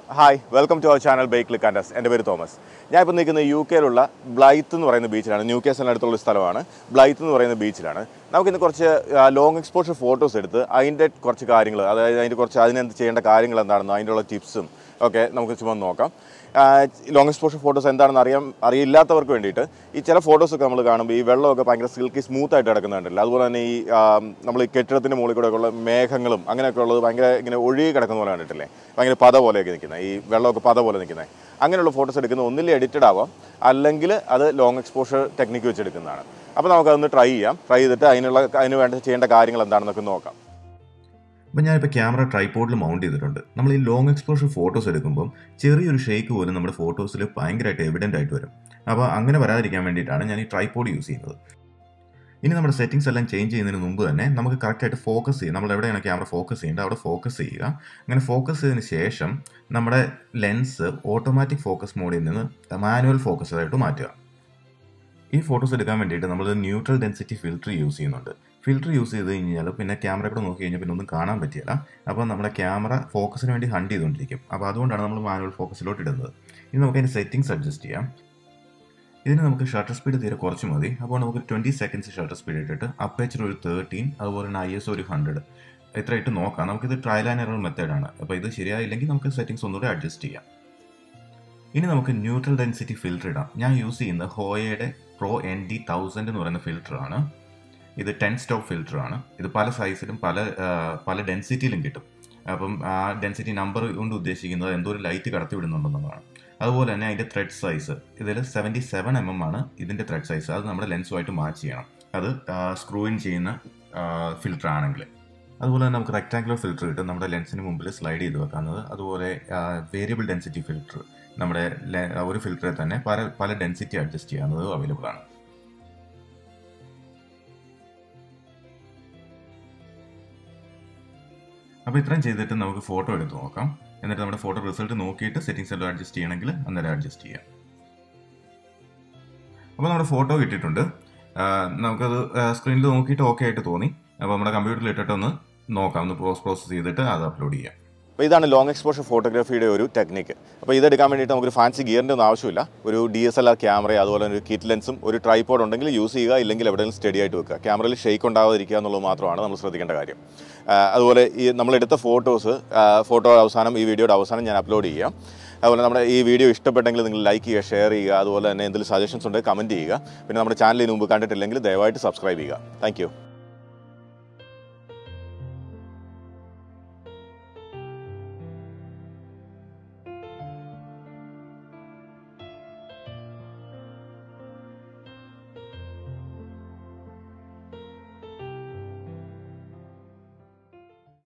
Hi, welcome to our channel Bake Click and Us. My name is Thomas. I am in the UK Blyth beach. Newcastle Blyth beach. We have long exposure photos. I have tips. Okay, long exposure photos and each photos silky smooth. അങ്ങനെയുള്ള photos എടുക്കുന്ന ഒന്നിൽ edited ആവാം അല്ലെങ്കിൽ അത് long exposure technique വെച്ച് എടുക്കുന്നതാണ്. അപ്പോൾ നമുക്ക് അതൊന്ന് ട്രൈ ചെയ്യാം. ട്രൈ ചെയ്തിട്ട് അതിന് വേണ്ട ചെയ്യേണ്ട കാര്യങ്ങൾ എന്താണെന്നൊക്കെ നോക്കാം. അപ്പോൾ ഞാനിപ്പോൾ ക്യാമറ ട്രൈപോഡിൽ മൗണ്ട് ചെയ്തിട്ടുണ്ട്. നമ്മൾ ഈ ലോങ് എക്സ്പോഷർ ഫോട്ടോസ് എടുക്കുമ്പോൾ ചെറിയൊരു ഷേക്ക് പോലും നമ്മുടെ ഫോട്ടോസിൽ ഭയങ്കരമായിട്ട് എവിഡൻ്റ് ആയിട്ട് വരും. അപ്പോൾ അങ്ങനെ വരാതിരിക്കാൻ വേണ്ടിയിട്ടാണ് ഞാൻ ഈ ട്രൈപോഡ് യൂസ് ചെയ്യുന്നത്. ഇനി നമ്മുടെ സെറ്റിംഗ്സ് എല്ലാം ചേഞ്ച് ചെയ്യുന്നതിന് മുമ്പ് തന്നെ നമുക്ക് കറക്റ്റായിട്ട് ഫോക്കസ് ചെയ്യാം. നമ്മൾ എവിടെയാണ് ക്യാമറ ഫോക്കസ് ചെയ്യേണ്ടത് അവിടെ ഫോക്കസ് ചെയ്യുക. അങ്ങനെ ഫോക്കസ് ചെയ്തതിന് ശേഷം നമ്മുടെ ലെൻസ് ഓട്ടോമാറ്റിക് ഫോക്കസ് മോഡിൽ നിന്ന് മാനുവൽ ഫോക്കസ് ആയിട്ട് മാറ്റുക. ഈ ഫോട്ടോസ് എടുക്കാൻ വേണ്ടിയിട്ട് നമ്മൾ ന്യൂട്രൽ ഡെൻസിറ്റി ഫിൽറ്റർ യൂസ് ചെയ്യുന്നുണ്ട്. ഫിൽറ്റർ യൂസ് ചെയ്ത് കഴിഞ്ഞാൽ പിന്നെ ക്യാമറ കൂടെ നോക്കി കഴിഞ്ഞാൽ പിന്നെ ഒന്നും കാണാൻ പറ്റില്ല. അപ്പോൾ നമ്മുടെ ക്യാമറ ഫോക്കസിന് വേണ്ടി ഹണ്ട് ചെയ്തുകൊണ്ടിരിക്കും. അപ്പോൾ അതുകൊണ്ടാണ് നമ്മൾ മാനുവൽ ഫോക്കസിലോട്ട് ഇടുന്നത്. ഇനി നമുക്ക് അതിൻ്റെ സെറ്റിംഗ്സ് അഡ്ജസ്റ്റ് ചെയ്യാം. ഇതിന് നമുക്ക് ഷട്ടർ സ്പീഡ് തീരെ കുറച്ച് മതി. അപ്പോൾ നമുക്ക് 20 സെക്കൻഡ്സ് ഷട്ടർ സ്പീഡ് ഇട്ടിട്ട് അപ്പേച്ചർ ഒരു 13, അതുപോലെ തന്നെ ISO ഒരു 100 ഇത്ര ഇട്ട് നോക്കാം. നമുക്കിത് ട്രയൽ ആൻഡ് എറർ മെത്തേഡാണ്. അപ്പോൾ ഇത് ശരിയായില്ലെങ്കിൽ നമുക്ക് സെറ്റിംഗ്സ് ഒന്നുകൂടെ അഡ്ജസ്റ്റ് ചെയ്യാം. ഇനി നമുക്ക് ന്യൂട്രൽ ഡെൻസിറ്റി ഫിൽറ്റർ ഇടാം. ഞാൻ യൂസ് ചെയ്യുന്നത് ഹോയയുടെ Pro ND 1000 എന്ന് പറയുന്ന ഫിൽറ്ററാണ്. ഇത് 10 സ്റ്റോപ്പ് ഫിൽറ്ററാണ്. ഇത് പല സൈസിലും പല ഡെൻസിറ്റിയിലും കിട്ടും. അപ്പം ആ ഡെൻസിറ്റി നമ്പർ കൊണ്ട് ഉദ്ദേശിക്കുന്നത് എന്തോ ഒരു ലൈറ്റ് കടത്തി വിടുന്നുണ്ടെന്നതാണ്. അതുപോലെ തന്നെ അതിൻ്റെ ത്രെഡ് സൈസ് ഇതിൽ 77 mm ആണ് ഇതിൻ്റെ ത്രെഡ് സൈസ്. അത് നമ്മുടെ ലെൻസുമായിട്ട് മാച്ച് ചെയ്യണം. അത് സ്ക്രൂ ഇൻ ചെയ്യുന്ന ഫിൽറ്റർ ആണെങ്കിൽ. അതുപോലെ തന്നെ നമുക്ക് റെക്ടാങ്കുലർ ഫിൽറ്റർ കിട്ടും, നമ്മുടെ ലെൻസിന് മുമ്പിൽ സ്ലൈഡ് ചെയ്ത് വെക്കാവുന്നത്. അതുപോലെ വേരിയബിൾ ഡെൻസിറ്റി ഫിൽറ്റർ, നമ്മുടെ ഒരു ഫിൽറ്ററിൽ തന്നെ പല ഡെൻസിറ്റി അഡ്ജസ്റ്റ് ചെയ്യാവുന്നത് അവൈലബിൾ ആണ്. അപ്പോൾ ഇത്രയും ചെയ്തിട്ട് നമുക്ക് ഫോട്ടോ എടുത്ത് നോക്കാം. എന്നിട്ട് നമ്മുടെ ഫോട്ടോ റിസൾട്ട് നോക്കിയിട്ട് സെറ്റിംഗ്സ് എല്ലാം അഡ്ജസ്റ്റ് ചെയ്യണമെങ്കിൽ അന്നേരം അഡ്ജസ്റ്റ് ചെയ്യാം. അപ്പോൾ നമ്മുടെ ഫോട്ടോ കിട്ടിയിട്ടുണ്ട്. നമുക്കത് സ്ക്രീനിൽ നോക്കിയിട്ട് ഓക്കെ ആയിട്ട് തോന്നി. അപ്പോൾ നമ്മുടെ കമ്പ്യൂട്ടറിൽ ഇട്ടിട്ടൊന്ന് നോക്കാം, ഒന്ന് പ്രോസസ് ചെയ്തിട്ട് അത് അപ്ലോഡ് ചെയ്യാം. അപ്പോൾ ഇതാണ് ലോങ് എക്സ്പോഷർ ഫോട്ടോഗ്രാഫിയുടെ ഒരു ടെക്നിക്ക്. അപ്പോൾ ഇതെടുക്കാൻ വേണ്ടിയിട്ട് നമുക്കൊരു ഫാൻസി ഗിയറിൻ്റെ ഒന്നും ആവശ്യമില്ല. ഒരു DSLR ക്യാമറ, അതുപോലെ ഒരു കിറ്റ് ലെൻസും ഒരു ട്രൈപോഡ് ഉണ്ടെങ്കിൽ യൂസ് ചെയ്യുക, ഇല്ലെങ്കിൽ എവിടെയെങ്കിലും സ്റ്റഡി ആയിട്ട് വെക്കുക. ക്യാമറയിൽ ഷെയ്ക്ക് ഉണ്ടാവാതിരിക്കുക എന്നുള്ളത് മാത്രമാണ് നമ്മൾ ശ്രദ്ധിക്കേണ്ട കാര്യം. അതുപോലെ ഈ നമ്മളെടുത്ത ഫോട്ടോ അവസാനം ഈ വീഡിയോയുടെ അവസാനം ഞാൻ അപ്ലോഡ് ചെയ്യാം. അതുപോലെ നമ്മുടെ ഈ വീഡിയോ ഇഷ്ടപ്പെട്ടെങ്കിൽ നിങ്ങൾ ലൈക്ക് ചെയ്യുക, ഷെയർ ചെയ്യുക, അതുപോലെ തന്നെ എന്തെങ്കിലും സജഷൻസ് ഉണ്ടെങ്കിൽ കമൻറ്റ് ചെയ്യുക. പിന്നെ നമ്മുടെ ചാനൽ ഇതിന് മുമ്പ് കണ്ടിട്ടില്ലെങ്കിൽ ദയവായിട്ട് സബ്സ്ക്രൈബ് ചെയ്യുക. താങ്ക്